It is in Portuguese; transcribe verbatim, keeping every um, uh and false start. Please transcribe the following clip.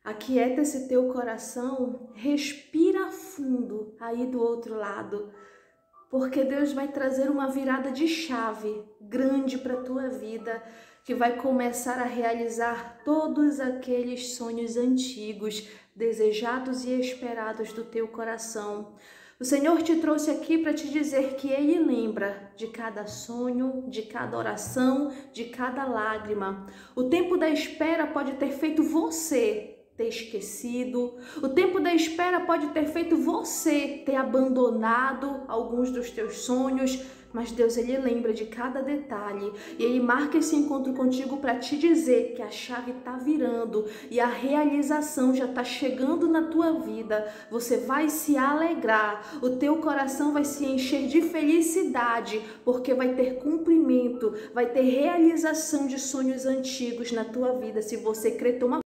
Aquieta esse teu coração, respira fundo aí do outro lado, porque Deus vai trazer uma virada de chave grande para a tua vida, que vai começar a realizar todos aqueles sonhos antigos, desejados e esperados do teu coração. O Senhor te trouxe aqui para te dizer que Ele lembra de cada sonho, de cada oração, de cada lágrima. O tempo da espera pode ter feito você ter esquecido, o tempo da espera pode ter feito você ter abandonado alguns dos teus sonhos, mas Deus, Ele lembra de cada detalhe e Ele marca esse encontro contigo para te dizer que a chave está virando e a realização já está chegando na tua vida. Você vai se alegrar, o teu coração vai se encher de felicidade, porque vai ter cumprimento, vai ter realização de sonhos antigos na tua vida, se você crer. Toma